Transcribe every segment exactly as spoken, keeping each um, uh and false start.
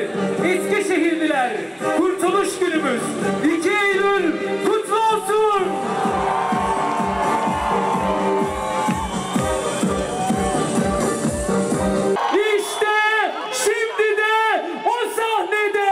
Eskişehirliler, Kurtuluş Günümüz iki Eylül kutlu olsun. İşte şimdi de o sahnede.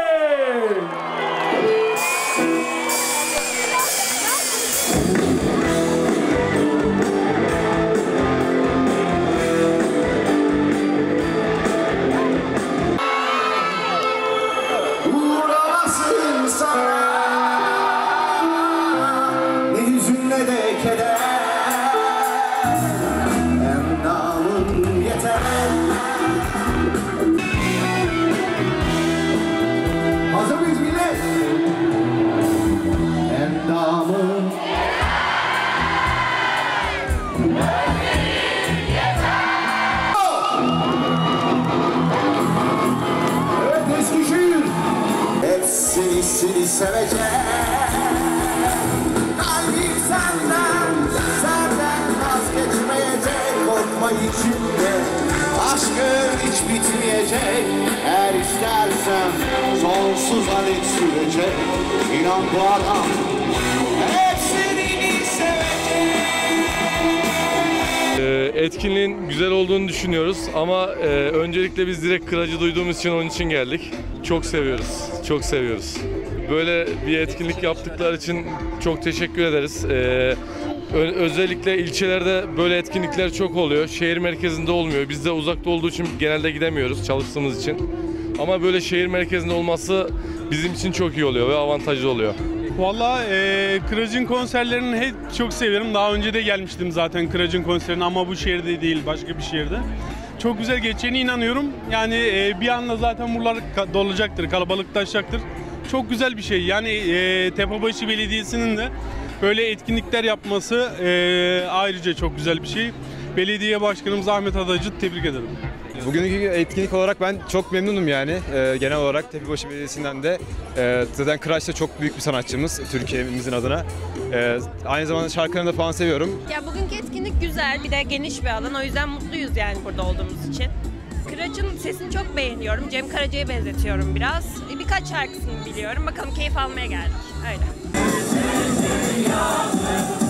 Hazır mıyız millet? Endamın evet Eskişehir. Hepsini seni seveceğim. Kalbim senden, senden vazgeçmeyecek. Korkma içimde, aşkın hiç bitmeyecek. Eğer istersen sonsuza dek sürecek. İnan bu adam hepsini sevecek. Etkinliğin güzel olduğunu düşünüyoruz ama e, öncelikle biz direkt Kıracı duyduğumuz için onun için geldik. Çok seviyoruz, çok seviyoruz. Böyle bir etkinlik yaptıkları için çok teşekkür ederiz. E, özellikle ilçelerde böyle etkinlikler çok oluyor. Şehir merkezinde olmuyor. Biz de uzakta olduğu için genelde gidemiyoruz çalıştığımız için. Ama böyle şehir merkezinde olması bizim için çok iyi oluyor ve avantajlı oluyor. Valla e, Kıracın konserlerini hep çok severim. Daha önce de gelmiştim zaten Kıracın konserine ama bu şehirde değil, başka bir şehirde. Çok güzel geçeceğine inanıyorum. Yani e, bir anda zaten buralar dolacaktır, kalabalıklaşacaktır. Çok güzel bir şey. Yani e, Tepebaşı Belediyesi'nin de böyle etkinlikler yapması e, ayrıca çok güzel bir şey. Belediye Başkanımız Ahmet Adacı tebrik ederim. Bugünkü etkinlik olarak ben çok memnunum yani. Ee, genel olarak Tepebaşı Belediyesi'nden de e, zaten Kıraç da çok büyük bir sanatçımız Türkiye'mizin adına. E, aynı zamanda şarkılarını da falan seviyorum. Ya bugünkü etkinlik güzel, bir de geniş bir alan, o yüzden mutluyuz yani burada olduğumuz için. Kıraç'ın sesini çok beğeniyorum, Cem Karaca'ya benzetiyorum biraz. Birkaç şarkısını biliyorum, bakalım keyif almaya geldik, öyle.